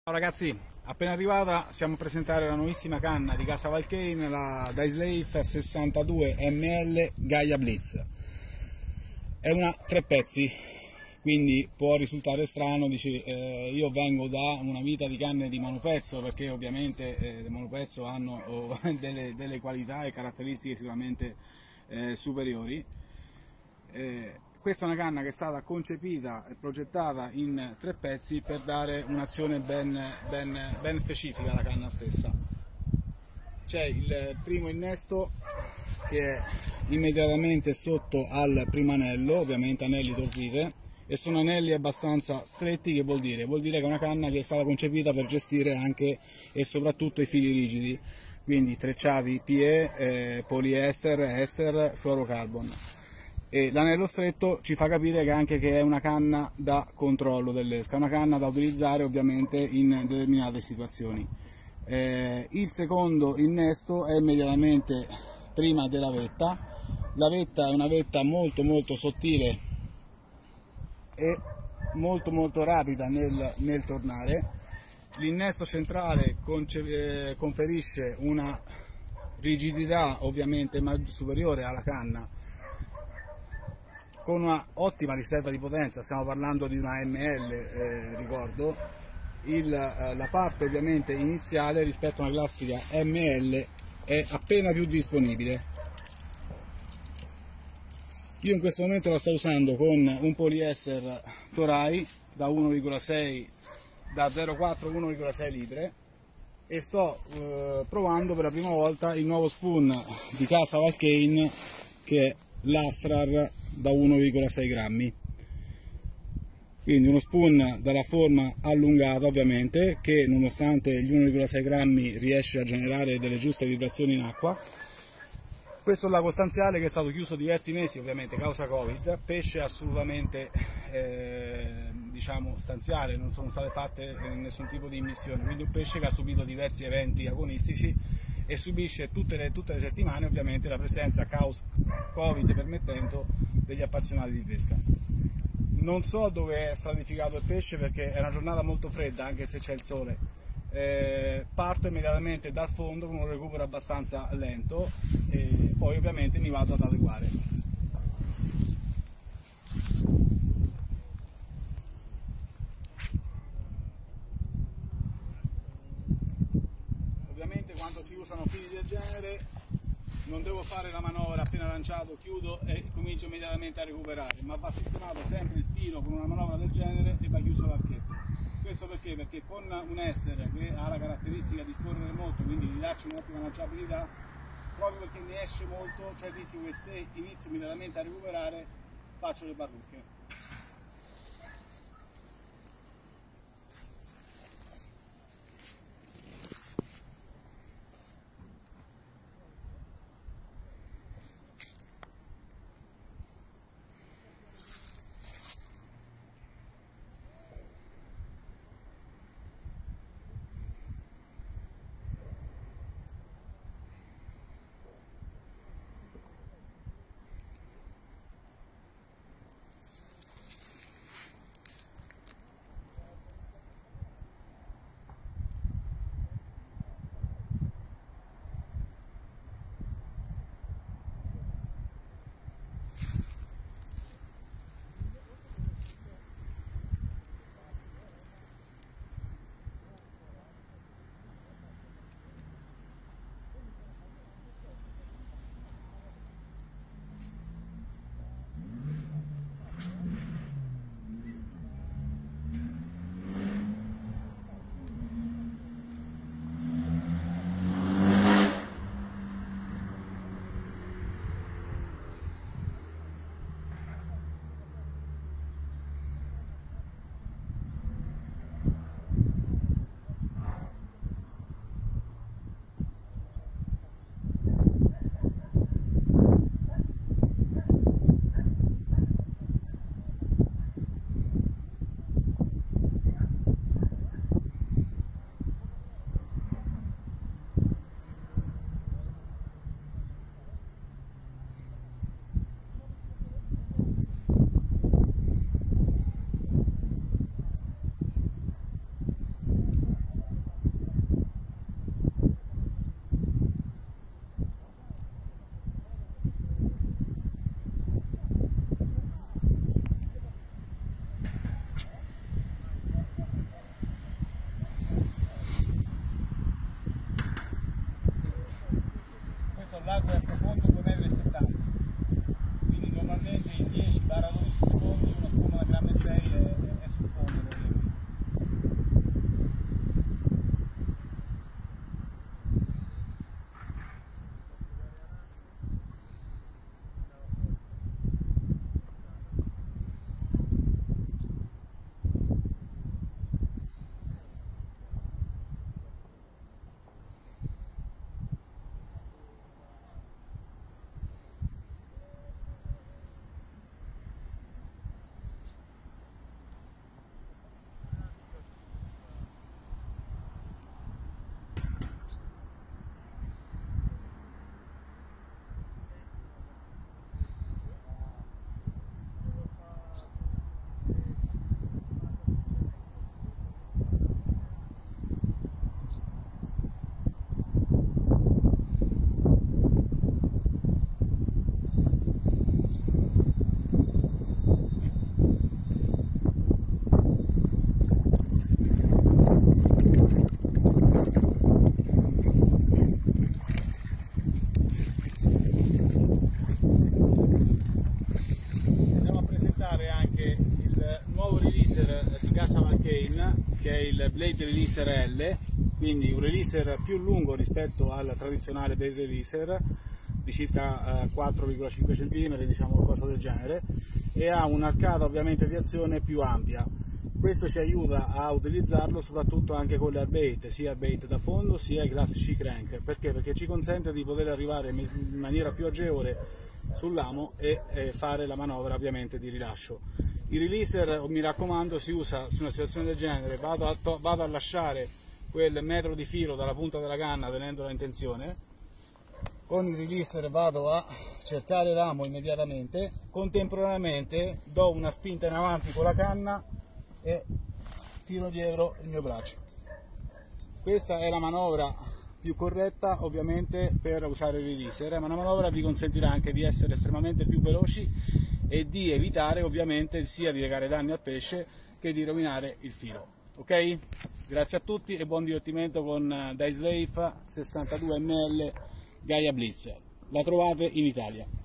Ciao ragazzi, appena arrivata siamo a presentare la nuovissima canna di Casa Valkane, la Dice 62 ml Gaia Blitz. È una 3 pezzi, quindi può risultare strano, dici io vengo da una vita di canne di monopezzo, perché ovviamente le monopezzo hanno delle qualità e caratteristiche sicuramente superiori. Questa è una canna che è stata concepita e progettata in 3 pezzi per dare un'azione ben specifica alla canna stessa. C'è il primo innesto che è immediatamente sotto al primo anello, ovviamente anelli torpite, e sono anelli abbastanza stretti. Che vuol dire? Vuol dire che è una canna che è stata concepita per gestire anche e soprattutto i fili rigidi, quindi trecciati PE, poliester, ester, fluorocarbon. E l'anello stretto ci fa capire che è una canna da controllo dell'esca, una canna da utilizzare ovviamente in determinate situazioni. Il secondo innesto è immediatamente prima della vetta. La vetta è una vetta molto sottile e molto rapida nel tornare. L'innesto centrale conferisce una rigidità ovviamente superiore alla canna, con una ottima riserva di potenza. Stiamo parlando di una ML, ricordo. La parte ovviamente iniziale rispetto a una classica ML è appena più disponibile. Io in questo momento la sto usando con un poliester Toray da 1,6, da 0,4 1,6 litre, e sto provando per la prima volta il nuovo spoon di Casa Valkane, che è l'Astrar da 1,6 grammi. Quindi uno spoon dalla forma allungata ovviamente, che nonostante gli 1,6 grammi riesce a generare delle giuste vibrazioni in acqua. Questo è il lago stanziale, che è stato chiuso diversi mesi ovviamente causa Covid. Pesce assolutamente diciamo stanziale, non sono state fatte nessun tipo di immissioni, quindi un pesce che ha subito diversi eventi agonistici e subisce tutte le settimane ovviamente la presenza, causa Covid permettendo, degli appassionati di pesca. Non so dove è stratificato il pesce, perché è una giornata molto fredda anche se c'è il sole. Parto immediatamente dal fondo con un recupero abbastanza lento e poi ovviamente mi vado ad adeguare. Ovviamente quando si usano fili del genere non devo fare la manovra appena lanciato, chiudo e comincio immediatamente a recuperare, ma va sistemato sempre il filo con una manovra del genere e va chiuso l'archetto. Questo perché? Perché con un ester che ha la caratteristica di scorrere molto, quindi di darci un'ottima lanciabilità, proprio perché ne esce molto, c'è il rischio che se inizio immediatamente a recuperare faccio le parrucche. l'acqua è profondo 2,70 m, quindi normalmente in 10-12 secondi uno spumo da 1,6 g è sul fondo. Di Casa Van Kane, che è il Blade Releaser L, quindi un releaser più lungo rispetto al tradizionale Blade Releaser di circa 4,5 cm, diciamo qualcosa del genere, e ha un'arcata ovviamente di azione più ampia. Questo ci aiuta a utilizzarlo soprattutto anche con le bait, sia bait da fondo sia i classici crank. Perché? Perché ci consente di poter arrivare in maniera più agevole sull'amo e fare la manovra ovviamente di rilascio. Il releaser, mi raccomando, si usa su una situazione del genere: vado a lasciare quel metro di filo dalla punta della canna tenendola in tensione, con il releaser vado a cercare l'amo immediatamente, contemporaneamente do una spinta in avanti con la canna e tiro dietro il mio braccio. Questa è la manovra più corretta ovviamente per usare il releaser, ma una manovra vi consentirà anche di essere estremamente più veloci e di evitare ovviamente sia di recare danni al pesce che di rovinare il filo. Ok? Grazie a tutti e buon divertimento con Dice Life 62 ml Gaia Blitz. La trovate in Italia.